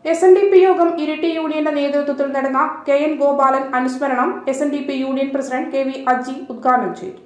SNDP യോഗം ഇരിട്ടി യൂണിയന്റെ നേതൃത്വത്തിൽ നടന്ന KN ഗോപാലൻ അനുസ്മരണം SNDP union president KV Aji ഉദ്ഘാടനം ചെയ്തു.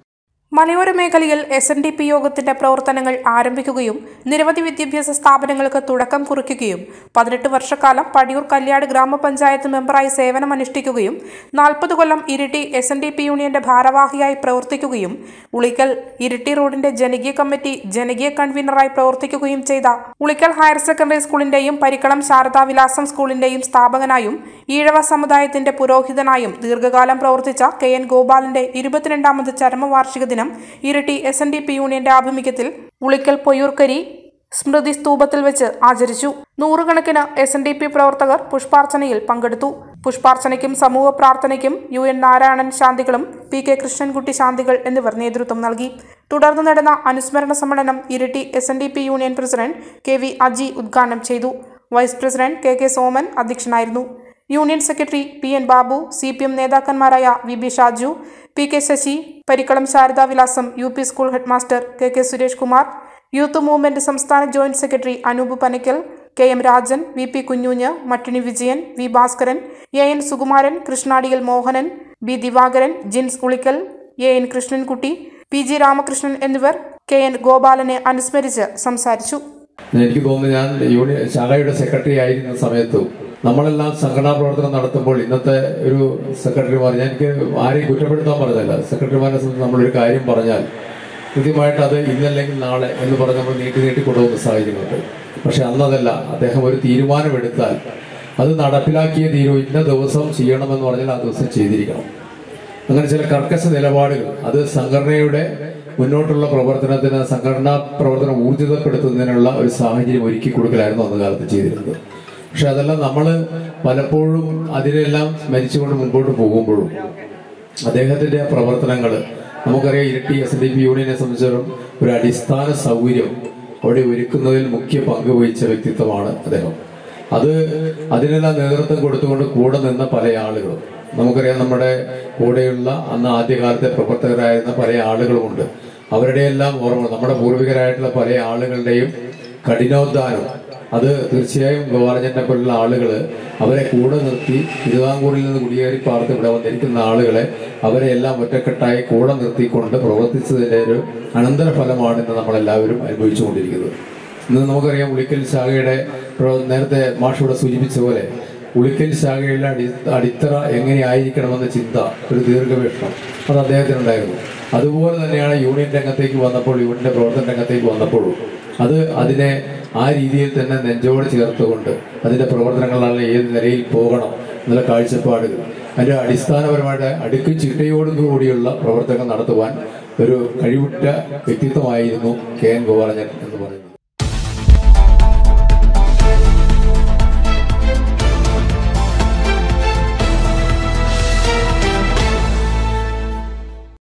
മലയോര മേഖലയിൽ SNDP യോഗത്തിന്റെ പ്രവർത്തനങ്ങൾ ആരംഭിക്കുകയും നിരവധി വിദ്യാഭ്യാസ സ്ഥാപനങ്ങൾക്ക് തുടക്കം കുറിക്കുകയും 18 വർഷക്കാലം പടിയൂർ കല്യാട് ഗ്രാമപഞ്ചായത്ത് മെമ്പറായി സേവനമനുഷ്ഠിക്കുകയും 40 കൊല്ലം ഇരിട്ടി SNDP യൂണിയന്റെ ഭാരവാഹിയായി പ്രവർത്തിക്കുകയും ഉളിക്കൽ ഇരിട്ടി റോഡിന്റെ ജനകീയ കമ്മിറ്റി ജനകീയ കൺവീനറായി പ്രവർത്തിക്കുകയും ചെയ്ത ഉളിക്കൽ ഹയർ സെക്കൻഡറി സ്കൂളിന്റെയും പരിക്കളം ശാരദാവിലാസം സ്കൂളിന്റെയും സ്ഥാപകനായും ഈഴവ സമുദായത്തിന്റെ പുരോഹിതനായും ദീർഘകാലം പ്രവർത്തിച്ച KN ഗോപാലന്റെ 22ാമത് ചരമവാർഷിക ദിനം ഇരിട്ടി SNDP യൂണിയന്റെ ആഭിമുഖ്യത്തിൽ ഉളിക്കൽ പൊയ്യൂർക്കരി സ്മൃതി സ്തൂപത്തിൽ വെച്ച് ആചരിച്ചു. നൂറുകണക്കിന് SNDP പ്രവർത്തകർ പുഷ്പാർച്ചനയിൽ പങ്കെടുത്തു. പുഷ്പാർച്ചനയ്ക്കും സമൂഹ പ്രാർത്ഥനയ്ക്കും UN നാരായണൻ ശാന്തികളും PK കൃഷ്ണൻകുട്ടി ശാന്തികൾ എന്നിവർ നേതൃത്വം നൽകി. തുടർന്ന് നടന്ന അനുസ്മരണ സമ്മേളനം Iritty SNDP union president KV Aji ഉദ്ഘാടനം ചെയ്തു. വൈസ് പ്രസിഡന്റ് KK സോമൻ അധ്യക്ഷനായിരുന്നു. Union secretary PN Babu, CPM നേതാക്കന്മാരായ VB Shaju, PK Sasi, Parikkalam Saradavilasam UP school headmaster KK Suresh Kumar, youth movement സംസ്ഥാന joint secretary Anoop Panakkal, KM Rajan, VP കുഞ്ഞൂഞ്ഞ്, മട്ടിണി വിജയൻ, V ഭാസ്കരൻ, AN സുകുമാരൻ, കൃഷ്ണാടിയിൽ Mohanan, B Divakaran, Jins Ulikkal, AN Krishnankutty, PG Ramakrishnan എന്നിവർ KN ഗോപാലനെ അനുസ്മരിച്ച് സംസാരിച്ചു. എനിക്ക് തോന്നുന്നു, ഞാൻ യൂണിയൻ ശാഖയുടെ സെക്രട്ടറി ആയിരുന്ന സമയത്ത് നമ്മളെല്ലാം സംഘടനാ പ്രവർത്തനം നടത്തുമ്പോൾ ഇന്നത്തെ ഒരു സെക്രട്ടറിമാർ, ഞാൻ എനിക്ക് ആരെയും കുറ്റപ്പെടുത്താൻ പറഞ്ഞല്ല, സെക്രട്ടറിമാരെ സംബന്ധിച്ച് നമ്മളൊരു കാര്യം പറഞ്ഞാൽ കൃത്യമായിട്ട് അത് ഇന്നല്ലെങ്കിൽ നാളെ എന്ന് പറഞ്ഞ് നമ്മൾ നീട്ടി കൊണ്ടുപോകുന്ന സാഹചര്യമുണ്ട്. പക്ഷെ അന്നതല്ല, അദ്ദേഹം ഒരു തീരുമാനമെടുത്താൽ അത് നടപ്പിലാക്കിയ ഇന്ന ദിവസം ചെയ്യണമെന്ന് പറഞ്ഞാൽ ആ ദിവസം ചെയ്തിരിക്കണം. അങ്ങനെ ചില കർക്കശ നിലപാടുകൾ അത് സംഘടനയുടെ മുന്നോട്ടുള്ള പ്രവർത്തനത്തിന്, സംഘടനാ പ്രവർത്തനം ഊർജിതപ്പെടുത്തുന്നതിനുള്ള ഒരു സാഹചര്യം ഒരുക്കി കൊടുക്കലായിരുന്നു അന്ന് കാലത്ത് ചെയ്തിരുന്നത്. പക്ഷെ അതെല്ലാം നമ്മൾ പലപ്പോഴും അതിനെല്ലാം സ്മരിച്ചുകൊണ്ട് മുൻപോട്ട് പോകുമ്പോഴും അദ്ദേഹത്തിന്റെ പ്രവർത്തനങ്ങൾ നമുക്കറിയാം. ഇരിട്ടി SNDP യൂണിയനെ സംബന്ധിച്ചിടത്തോളം ഒരു അടിസ്ഥാന സൗകര്യം അവിടെ ഒരുക്കുന്നതിൽ മുഖ്യ പങ്ക് വഹിച്ച വ്യക്തിത്വമാണ് അദ്ദേഹം. അതിനെല്ലാം നേതൃത്വം കൊടുത്തുകൊണ്ട് കൂടെ നിന്ന പല ആളുകളും നമുക്കറിയാം. നമ്മുടെ കൂടെയുള്ള അന്ന് ആദ്യകാലത്തെ പ്രവർത്തകരായിരുന്ന പല ആളുകളുമുണ്ട്. അവരുടെയെല്ലാം ഓർമ്മ, നമ്മുടെ പൂർവികരായിട്ടുള്ള പല ആളുകളുടെയും കഠിനോദ്ധാനം അത് തീർച്ചയായും ഗോപാലനെ പോലുള്ള ആളുകൾ അവരെ കൂടെ നിർത്തി, തിരുവിതാംകൂറിൽ നിന്ന് കുടിയേറി പാർത്ത് ഇവിടെ വന്നിരിക്കുന്ന ആളുകളെ അവരെ എല്ലാം ഒറ്റക്കെട്ടായി കൂടെ നിർത്തിക്കൊണ്ട് പ്രവർത്തിച്ചതിന്റെ ഒരു അനന്തരഫലമാണ് ഇന്ന് നമ്മളെല്ലാവരും അനുഭവിച്ചുകൊണ്ടിരിക്കുന്നത്. ഇന്ന് നമുക്കറിയാം, ഉളിക്കൽ ശാഖയുടെ നേരത്തെ മാഷൂടെ സൂചിപ്പിച്ച പോലെ ഉളിക്കൽ ശാഖയുടെ അടിത്തറ എങ്ങനെയായിരിക്കണമെന്ന ചിന്ത, ഒരു ദീർഘവീക്ഷണം അത് അദ്ദേഹത്തിനുണ്ടായിരുന്നു. അതുപോലെ തന്നെയാണ് യൂണിയൻ രംഗത്തേക്ക് വന്നപ്പോൾ, യൂണിയന്റെ പ്രവർത്തന രംഗത്തേക്ക് വന്നപ്പോഴും അതിനെ ആ രീതിയിൽ തന്നെ നെഞ്ചോട് ചേർത്തുകൊണ്ട് അതിന്റെ പ്രവർത്തനങ്ങളാണ് ഏത് നിലയിൽ പോകണം എന്നുള്ള കാഴ്ചപ്പാടുകൾ, അതിന്റെ അടിസ്ഥാനപരമായിട്ട് അടുക്കും ചിട്ടയോടുകൂടിയുള്ള പ്രവർത്തനങ്ങൾ നടത്തുവാൻ ഒരു കഴിവുറ്റ വ്യക്തിത്വമായിരുന്നു KN ഗോപാലൻ എന്ന് പറയുന്നത്.